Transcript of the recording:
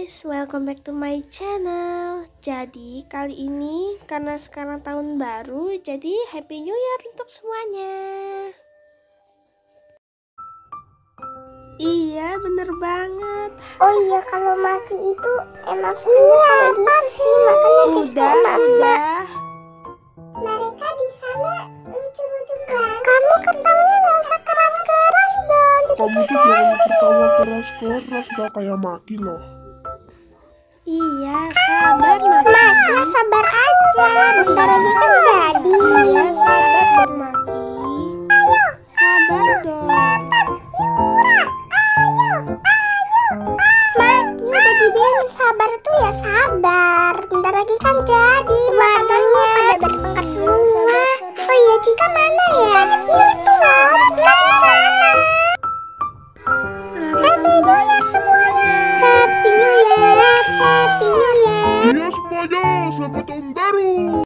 guys, welcome back to my channel. Jadi kali ini karena sekarang tahun baru, jadi Happy New Year untuk semuanya. Iya, bener banget. Oh iya, kalau Maki itu emang iya gitu sih, makanya Udah. Mereka di sana lucu-lucu banget. Kamu ketawanya nggak usah keras-keras dong. Kamu tuh jangan ketawa keras-keras, gak kayak Maki loh. Iya, sabar Maki. Maki sabar aja, bentar lagi kan jadi. Iya, sabar dong Maki. Ayo, Sabar dong. cepat, Yura. Maki udah dibilangin sabar tuh ya sabar. Bentar lagi kan jadi makanannya pada bertengkar semua. Oh iya, Cika mana ya? Itu sob, di sana. Happy New Year semuanya. Happy New Year, Happy New Year. Iya semuanya, selamat tahun baru.